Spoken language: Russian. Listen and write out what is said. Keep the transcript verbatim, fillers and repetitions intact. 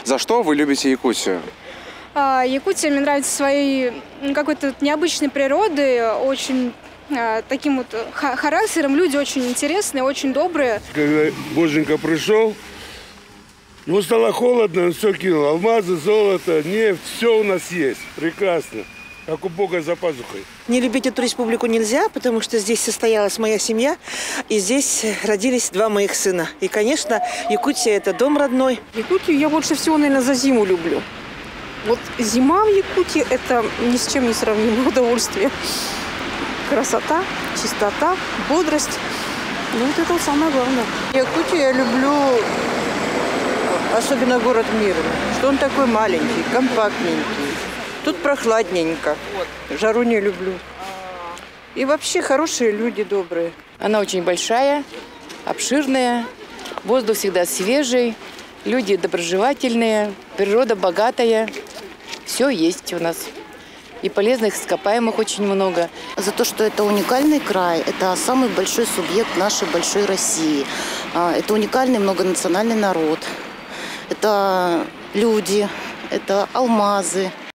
За что вы любите Якутию? А, Якутия мне нравится своей какой-то необычной природой, очень а, таким вот характером. Люди очень интересные, очень добрые. Когда Боженька пришел, ему стало холодно, он все кинул. Алмазы, золото, нефть, все у нас есть. Прекрасно. Как у Бога за пазухой. Не любить эту республику нельзя, потому что здесь состоялась моя семья, и здесь родились два моих сына. И, конечно, Якутия – это дом родной. Якутию я больше всего, наверное, за зиму люблю. Вот зима в Якутии – это ни с чем не сравнимое удовольствие. Красота, чистота, бодрость. Ну, вот это вот самое главное. Якутию я люблю, особенно город Мирный, что он такой маленький, компактненький. Тут прохладненько. Жару не люблю. И вообще хорошие люди, добрые. Она очень большая, обширная, воздух всегда свежий, люди доброжелательные, природа богатая. Все есть у нас. И полезных ископаемых очень много. За то, что это уникальный край, это самый большой субъект нашей большой России. Это уникальный многонациональный народ. Это люди, это алмазы.